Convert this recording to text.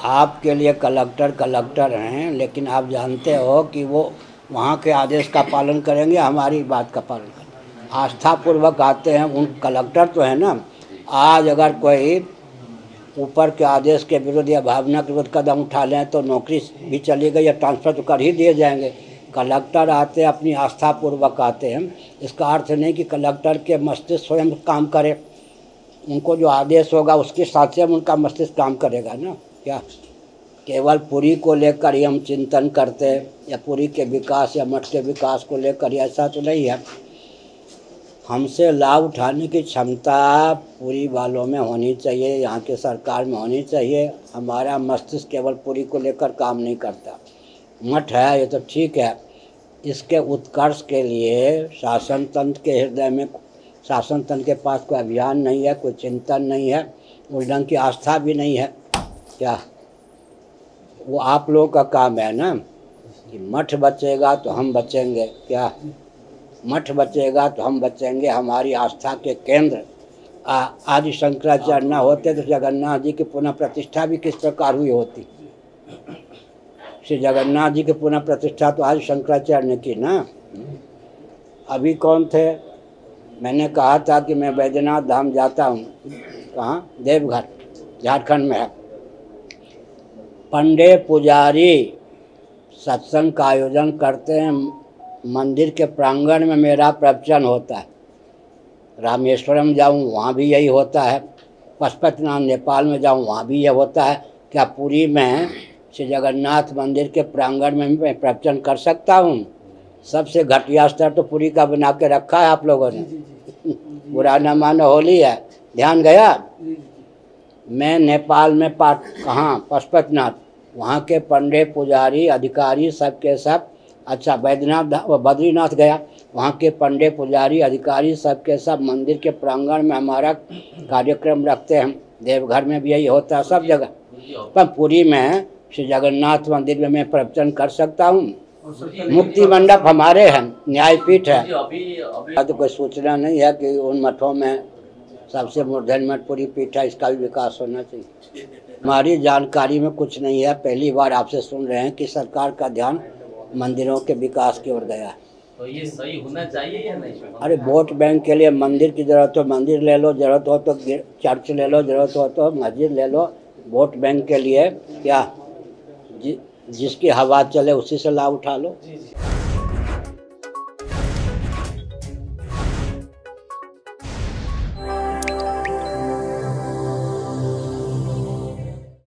आपके लिए collector collector हैं, लेकिन आप जानते हो कि वो वहाँ के आदेश का पालन करेंगे, हमारी बात का पालन करेंगे। आस्थापूर्वक आते हैं, उन कलेक्टर तो है ना। आज अगर कोई ऊपर के आदेश के विरुद्ध या भावना के विरुद्ध कदम उठा लें तो नौकरी भी चली गई या ट्रांसफ़र तो कर ही दिए जाएंगे। कलेक्टर आते अपनी आस्थापूर्वक आते हैं, इसका अर्थ नहीं कि कलेक्टर के मस्तिष्क स्वयं काम करे। उनको जो आदेश होगा उसके साथ से उनका मस्तिष्क काम करेगा ना। क्या केवल पुरी को लेकर ही हम चिंतन करते या पुरी के विकास या मठ के विकास को लेकर, ऐसा तो नहीं है। हमसे लाभ उठाने की क्षमता पुरी वालों में होनी चाहिए, यहाँ के सरकार में होनी चाहिए। हमारा मस्तिष्क केवल पुरी को लेकर काम नहीं करता। मठ है ये तो ठीक है, इसके उत्कर्ष के लिए शासन तंत्र के हृदय में, शासन तंत्र के पास कोई अभियान नहीं है, कोई चिंतन नहीं है, उस ढंग की आस्था भी नहीं है। क्या वो आप लोगों का काम है ना कि मठ बचेगा तो हम बचेंगे। क्या मठ बचेगा तो हम बचेंगे। हमारी आस्था के केंद्र आदि शंकराचार्य न होते तो जगन्नाथ जी की पुनः प्रतिष्ठा भी किस प्रकार हुई होती। श्री जगन्नाथ जी की पुनः प्रतिष्ठा तो आदि शंकराचार्य ने की ना। अभी कौन थे? मैंने कहा था कि मैं बैद्यनाथ धाम जाता हूँ। कहाँ? देवघर, झारखंड में है। पंडे पुजारी सत्संग का आयोजन करते हैं, मंदिर के प्रांगण में मेरा प्रवचन होता है। रामेश्वरम जाऊँ वहाँ भी यही होता है, पशुपतिनाथ नेपाल में जाऊँ वहाँ भी यह होता है। क्या पुरी में श्री जगन्नाथ मंदिर के प्रांगण में मैं प्रवचन कर सकता हूँ? सबसे घटिया स्तर तो पुरी का बना के रखा है आप लोगों ने। बुरा न मानो, होली है, ध्यान गया। मैं नेपाल में कहाँ? पशुपतिनाथ, वहाँ के पंडे पुजारी अधिकारी सब के सब। अच्छा, बैद्यनाथ बद्रीनाथ गया, वहाँ के पंडे पुजारी अधिकारी सब के सब मंदिर के प्रांगण में हमारा कार्यक्रम रखते हैं। देवघर में भी यही होता है, सब जगह। पर पुरी में श्री जगन्नाथ मंदिर में मैं प्रवचन कर सकता हूँ। मुक्ति मंडप हमारे हैं, न्यायपीठ है। तो कोई सूचना नहीं है कि उन मठों में सबसे मूर्धन्य मठ पुरी पीठ है, इसका भी विकास होना चाहिए। हमारी जानकारी में कुछ नहीं है, पहली बार आपसे सुन रहे हैं कि सरकार का ध्यान मंदिरों के विकास की ओर गया है। तो ये सही होना चाहिए या नहीं? अरे वोट बैंक के लिए मंदिर की जरूरत हो मंदिर ले लो, जरूरत हो तो चर्च ले लो, जरूरत हो तो मस्जिद ले लो। वोट बैंक के लिए क्या जिसकी हवा चले उसी से लाभ उठा लो।